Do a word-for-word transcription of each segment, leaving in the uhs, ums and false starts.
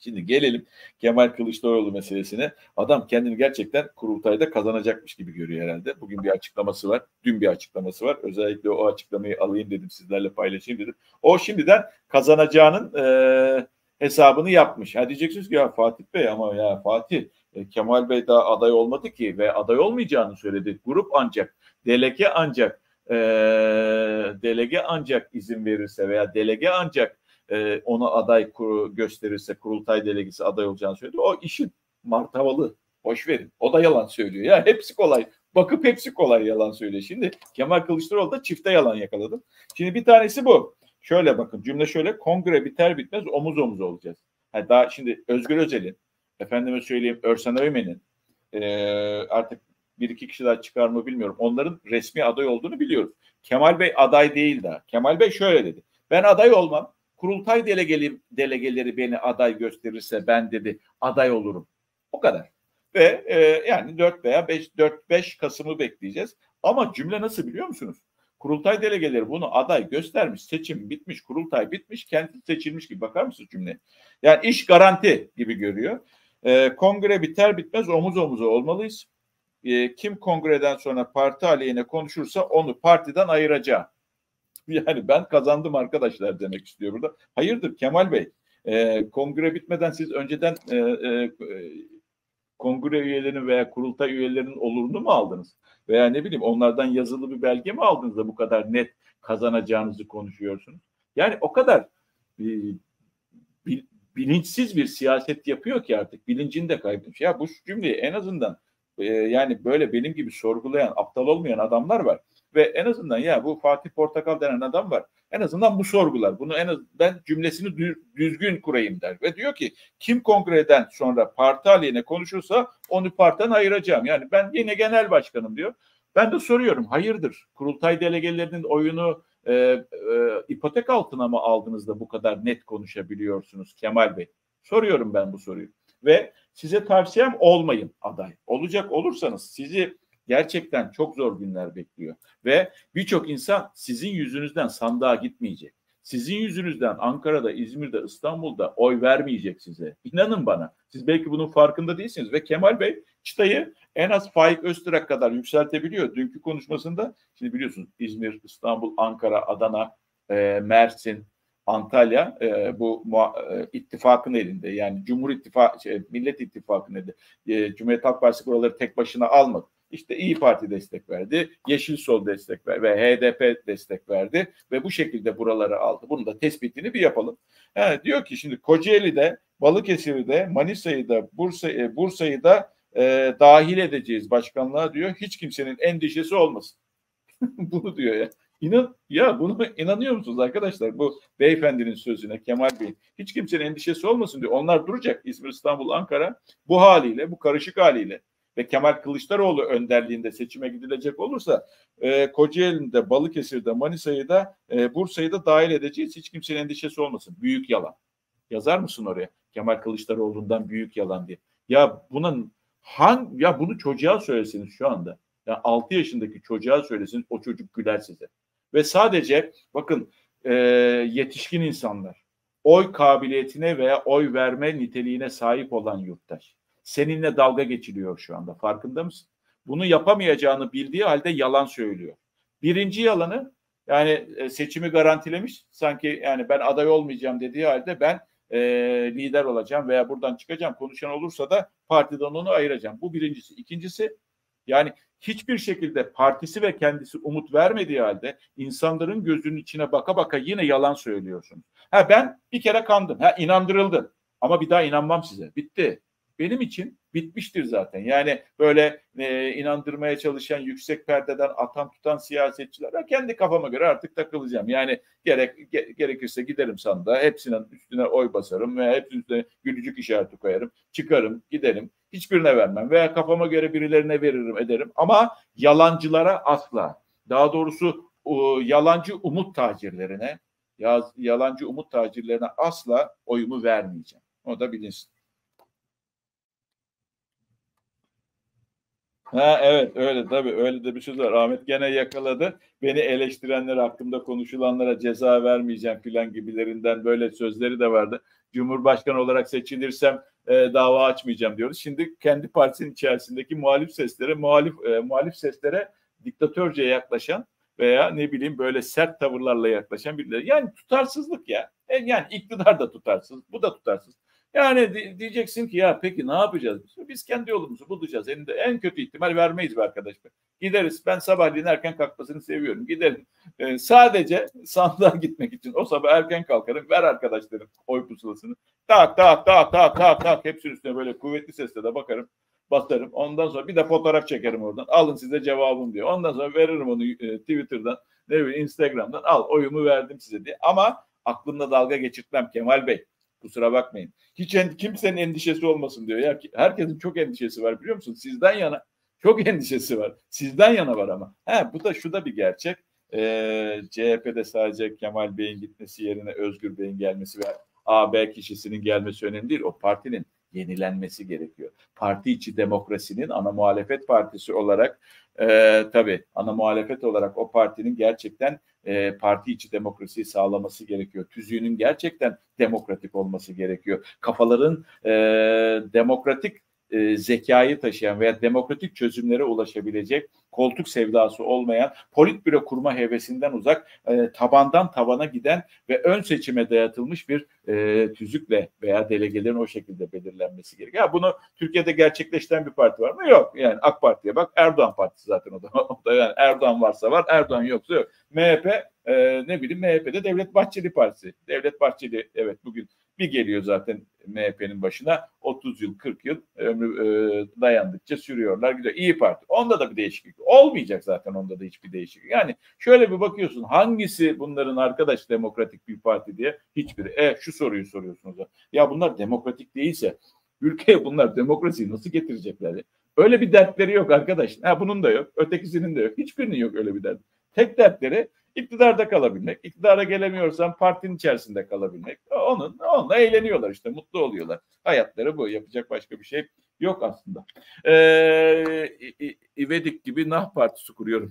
Şimdi gelelim Kemal Kılıçdaroğlu meselesine. Adam kendini gerçekten kurultayda kazanacakmış gibi görüyor herhalde. Bugün bir açıklaması var. Dün bir açıklaması var. Özellikle o açıklamayı alayım dedim, sizlerle paylaşayım dedim. O şimdiden kazanacağının e, hesabını yapmış. Ha diyeceksiniz ki ya Fatih Bey, ama ya Fatih e, Kemal Bey daha aday olmadı ki ve aday olmayacağını söyledi. Grup ancak, delege ancak e, delege ancak izin verirse veya delege ancak e, ona aday kur, gösterirse, kurultay delegesi aday olacağını söyledi. O işin martavalı. Boş verin. O da yalan söylüyor. Ya hepsi kolay. Bakıp hepsi kolay yalan söylüyor. Şimdi Kemal Kılıçdaroğlu da çifte yalan yakaladı. Şimdi bir tanesi bu. Şöyle bakın, cümle şöyle: kongre biter bitmez omuz omuza olacağız. Yani daha şimdi Özgür Özel'in, efendime söyleyeyim Örsen Öymen'in, e, artık bir iki kişi daha çıkar mı bilmiyorum, onların resmi aday olduğunu biliyoruz. Kemal Bey aday değil daha. Kemal Bey şöyle dedi: ben aday olmam. Kurultay delegeleri, delegeleri beni aday gösterirse ben, dedi, aday olurum. O kadar. Ve e, yani dört veya beş, dört beş Kasım'ı bekleyeceğiz. Ama cümle nasıl biliyor musunuz? Kurultay delegeleri bunu aday göstermiş, seçim bitmiş, kurultay bitmiş, kendisi seçilmiş gibi. Bakar mısınız cümleye? Yani iş garanti gibi görüyor. E, kongre biter bitmez omuz omuza olmalıyız. E, kim kongreden sonra parti aleyhine konuşursa onu partiden ayıracağım. Yani ben kazandım arkadaşlar demek istiyor burada. Hayırdır Kemal Bey? E, kongre bitmeden siz önceden e, e, kongre üyelerinin veya kurultay üyelerinin olurunu mu aldınız? Veya ne bileyim onlardan yazılı bir belge mi aldınız da bu kadar net kazanacağınızı konuşuyorsunuz? Yani o kadar e, bilinçsiz bir siyaset yapıyor ki artık bilincini de kaybetmiş. Ya bu cümleyi en azından e, yani böyle benim gibi sorgulayan, aptal olmayan adamlar var. Ve en azından ya bu Fatih Portakal denen adam var. En azından bu sorgular. Bunu en az ben cümlesini düz, düzgün kurayım der. Ve diyor ki kim kongreden sonra parti aleyhine konuşursa onu partiden ayıracağım. Yani ben yine genel başkanım diyor. Ben de soruyorum, hayırdır? Kurultay delegelerinin oyunu e, e, ipotek altına mı aldınız da bu kadar net konuşabiliyorsunuz Kemal Bey? Soruyorum ben bu soruyu. Ve size tavsiyem olmayın aday. Olacak olursanız sizi gerçekten çok zor günler bekliyor. Ve birçok insan sizin yüzünüzden sandığa gitmeyecek. Sizin yüzünüzden Ankara'da, İzmir'de, İstanbul'da oy vermeyecek size. İnanın bana. Siz belki bunun farkında değilsiniz. Ve Kemal Bey çıtayı en az Faik Öztürk'e kadar yükseltebiliyor. Dünkü konuşmasında, şimdi biliyorsunuz İzmir, İstanbul, Ankara, Adana, e, Mersin, Antalya e, bu e, ittifakın elinde. Yani Cumhur İttifakı, şey, Millet İttifakı'nın elinde. E, Cumhuriyet Halk Partisi buraları tek başına almadı. İşte İyi Parti destek verdi, Yeşil Sol destek verdi ve H D P destek verdi ve bu şekilde buraları aldı. Bunun da tespitini bir yapalım. Yani diyor ki şimdi Kocaeli'de, Balıkesir'de, Manisa'yı da, Bursa, e, Bursa'yı da e, dahil edeceğiz başkanlığa diyor. Hiç kimsenin endişesi olmasın. Bunu diyor ya. İnan, ya bunu inanıyor musunuz arkadaşlar? Bu beyefendinin sözüne, Kemal Bey'in. Hiç kimsenin endişesi olmasın diyor. Onlar duracak. İzmir, İstanbul, Ankara bu haliyle, bu karışık haliyle ve Kemal Kılıçdaroğlu önderliğinde seçime gidilecek olursa e, Kocaeli'nde, Balıkesir'de, Manisa'yı da e, Bursa'yı da dahil edeceğiz. Hiç kimsenin endişesi olmasın. Büyük yalan. Yazar mısın oraya? Kemal Kılıçdaroğlu'ndan büyük yalan diye. Ya bunun hangi, ya bunu çocuğa söylesiniz şu anda. Ya altı yaşındaki çocuğa söylesiniz, o çocuk güler size. Ve sadece bakın e, yetişkin insanlar, oy kabiliyetine veya oy verme niteliğine sahip olan yurttaş seninle dalga geçiliyor şu anda. Farkında mısın? Bunu yapamayacağını bildiği halde yalan söylüyor. Birinci yalanı, yani seçimi garantilemiş. Sanki yani ben aday olmayacağım dediği halde ben e, lider olacağım veya buradan çıkacağım. Konuşan olursa da partiden onu ayıracağım. Bu birincisi. İkincisi, yani hiçbir şekilde partisi ve kendisi umut vermediği halde insanların gözünün içine baka baka yine yalan söylüyorsunuz. Ha ben bir kere kandım. Ha inandırıldım. Ama bir daha inanmam size. Bitti. Benim için bitmiştir zaten. Yani böyle e, inandırmaya çalışan, yüksek perdeden atan tutan siyasetçiler, kendi kafama göre artık takılacağım. Yani gerek ge, gerekirse giderim sandığa, hepsinin üstüne oy basarım veya hepsinin üstüne gülücük işareti koyarım. Çıkarım, giderim. Hiçbirine vermem veya kafama göre birilerine veririm, ederim. Ama yalancılara asla. Daha doğrusu o, yalancı umut tacirlerine, ya, yalancı umut tacirlerine asla oyumu vermeyeceğim. O da bilinsin. Ha evet öyle tabii, öyle de bir söz var. Ahmet gene yakaladı. Beni eleştirenler hakkında konuşulanlara ceza vermeyeceğim filan gibilerinden böyle sözleri de vardı. Cumhurbaşkanı olarak seçilirsem e, dava açmayacağım diyordu. Şimdi kendi partisinin içerisindeki muhalif seslere, muhalif e, muhalif seslere diktatörce yaklaşan veya ne bileyim böyle sert tavırlarla yaklaşan birileri. Yani tutarsızlık ya. E, yani iktidar da tutarsız, bu da tutarsız. Yani diyeceksin ki ya peki ne yapacağız? Biz kendi yolumuzu bulacağız. En, en kötü ihtimal vermeyiz be arkadaş. Gideriz. Ben sabahleyin erken kalkmasını seviyorum. Giderim. Ee, sadece sandığa gitmek için o sabah erken kalkarım. Ver arkadaşlarım oy pusulasını. Tak tak tak tak tak tak. Hepsinin üstüne böyle kuvvetli sesle de bakarım. Basarım. Ondan sonra bir de fotoğraf çekerim oradan. Alın size cevabım diyor. Ondan sonra veririm onu e, Twitter'dan, ne bileyim Instagram'dan. Al oyumu verdim size diye. Ama aklımda dalga geçirtmem Kemal Bey. Kusura bakmayın. Hiç en, kimsenin endişesi olmasın diyor. Ya herkesin çok endişesi var biliyor musun? Sizden yana çok endişesi var. Sizden yana var ama. He, bu da şu da bir gerçek. Ee, C H P'de sadece Kemal Bey'in gitmesi yerine Özgür Bey'in gelmesi ve A B kişisinin gelmesi önemli değil. O partinin yenilenmesi gerekiyor. Parti içi demokrasinin ana muhalefet partisi olarak e, tabii ana muhalefet olarak o partinin gerçekten e, parti içi demokrasiyi sağlaması gerekiyor. Tüzüğünün gerçekten demokratik olması gerekiyor. Kafaların e, demokratik e, zekayı taşıyan veya demokratik çözümlere ulaşabilecek, koltuk sevdası olmayan, politbüro kurma hevesinden uzak, e, tabandan tavana giden ve ön seçime dayatılmış bir e, tüzükle veya delegelerin o şekilde belirlenmesi gerekiyor. Ya bunu Türkiye'de gerçekleştiren bir parti var mı? Yok. Yani AK Parti'ye bak, Erdoğan Partisi zaten o da. O da yani Erdoğan varsa var, Erdoğan yoksa yok. M H P e, ne bileyim M H P'de Devlet Bahçeli Partisi. Devlet Bahçeli evet bugün bir geliyor zaten M H P'nin başına otuz yıl kırk yıl ömrü e, dayandıkça sürüyorlar gidiyor. İyi Parti. Onda da bir değişiklik olmayacak zaten, onda da hiçbir değişiklik. Yani şöyle bir bakıyorsun hangisi bunların arkadaş demokratik bir parti diye, hiçbiri. E şu soruyu soruyorsunuz. Ya bunlar demokratik değilse ülkeye bunlar demokrasiyi nasıl getirecekler? Öyle bir dertleri yok arkadaş. Ha, bunun da yok. Ötekisinin de yok. Hiçbirinin yok öyle bir dert. Tek dertleri İktidarda kalabilmek, iktidara gelemiyorsan partinin içerisinde kalabilmek. Onun, onunla eğleniyorlar işte, mutlu oluyorlar. Hayatları bu, yapacak başka bir şey yok aslında. Ee, İvedik gibi Nah Partisi kuruyorum.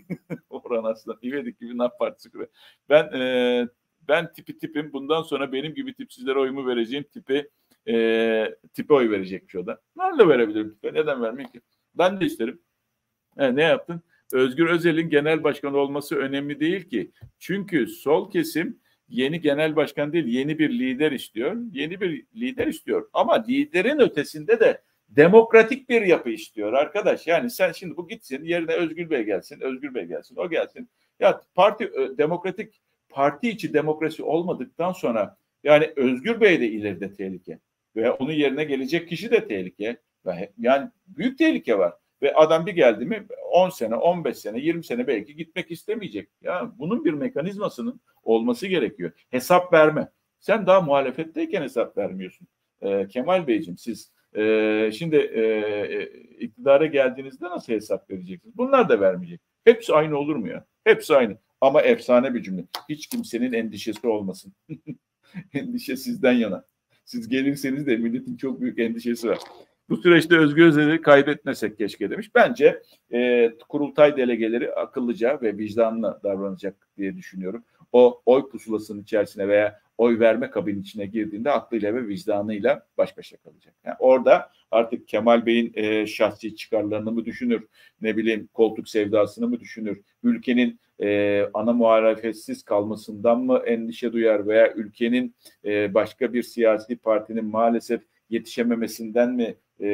Orhan Aslan, İvedik gibi Nah Partisi kuruyorum. Ben e, ben tipi tipim, bundan sonra benim gibi tipsizlere oyumu vereceğim tipi e, tipe oy verecekmiş o da. Nerede verebilirim tipe? Neden vermeyeyim ki? Ben de isterim. E, ne yaptın? Özgür Özel'in genel başkan olması önemli değil ki. Çünkü sol kesim yeni genel başkan değil, yeni bir lider istiyor. Yeni bir lider istiyor. Ama liderin ötesinde de demokratik bir yapı istiyor arkadaş. Yani sen şimdi bu gitsin, yerine Özgür Bey gelsin, Özgür Bey gelsin, o gelsin. Ya parti demokratik, parti içi demokrasi olmadıktan sonra yani Özgür Bey de ileride tehlike. Ve onun yerine gelecek kişi de tehlike. Yani büyük tehlike var. Ve adam bir geldi mi on sene, on beş sene, yirmi sene belki gitmek istemeyecek. Ya bunun bir mekanizmasının olması gerekiyor. Hesap verme. Sen daha muhalefetteyken hesap vermiyorsun. Ee, Kemal Beyciğim siz e, şimdi e, iktidara geldiğinizde nasıl hesap vereceksiniz? Bunlar da vermeyecek. Hepsi aynı olur mu ya? Hepsi aynı. Ama efsane bir cümle. Hiç kimsenin endişesi olmasın. Endişe sizden yana. Siz gelirseniz de milletin çok büyük endişesi var. Bu süreçte Özgür Özel'i kaybetmesek keşke demiş. Bence e, kurultay delegeleri akıllıca ve vicdanlı davranacak diye düşünüyorum. O oy pusulasının içerisine veya oy verme kabinin içine girdiğinde aklıyla ve vicdanıyla baş başa kalacak. Yani orada artık Kemal Bey'in e, şahsi çıkarlarını mı düşünür, ne bileyim koltuk sevdasını mı düşünür, ülkenin e, ana muhalefetsiz kalmasından mı endişe duyar veya ülkenin e, başka bir siyasi partinin maalesef yetişememesinden mi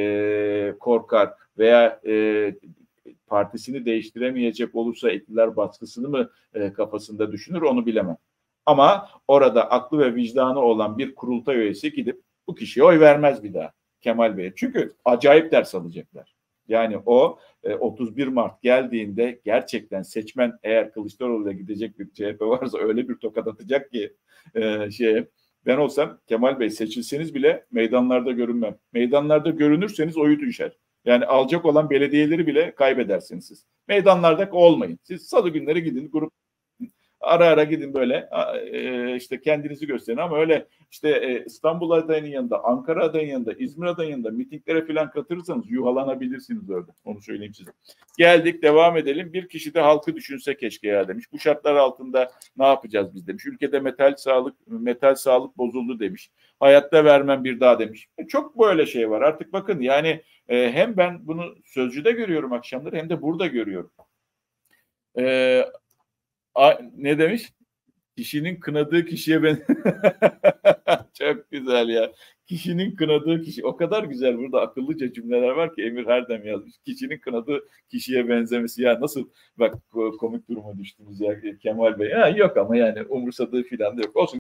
e, korkar veya e, partisini değiştiremeyecek olursa iktidar baskısını mı e, kafasında düşünür, onu bilemem. Ama orada aklı ve vicdanı olan bir kurultay üyesi gidip bu kişiye oy vermez bir daha Kemal Bey'e. Çünkü acayip ders alacaklar. Yani o e, otuz bir Mart geldiğinde gerçekten seçmen, eğer Kılıçdaroğlu'ya gidecek bir C H P varsa öyle bir tokat atacak ki e, şeye, ben olsam Kemal Bey seçilseniz bile meydanlarda görünmem. Meydanlarda görünürseniz oyu düşer. Yani alacak olan belediyeleri bile kaybedersiniz siz. Meydanlarda olmayın. Siz salı günleri gidin, grup Ara ara gidin böyle e, işte kendinizi gösterin ama öyle işte e, İstanbul adayının yanında, Ankara adayının yanında, İzmir adayının yanında mitinglere falan katılırsanız yuhalanabilirsiniz orada. Onu söyleyeyim size. Geldik, devam edelim. Bir kişi de halkı düşünse keşke ya demiş. Bu şartlar altında ne yapacağız biz demiş. Ülkede metal sağlık metal sağlık bozuldu demiş. Hayatta vermem bir daha demiş. E, çok böyle şey var. Artık bakın yani e, hem ben bunu Sözcü'de görüyorum akşamları hem de burada görüyorum. E, a, ne demiş? Kişinin kınadığı kişiye ben çok güzel ya. Kişinin kınadığı kişi. O kadar güzel burada akıllıca cümleler var ki Emir Herdem yazmış. Kişinin kınadığı kişiye benzemesi. Ya nasıl bak komik duruma düştünüz ya Kemal Bey. Ha, yok ama yani umursadığı filan da yok. Olsun.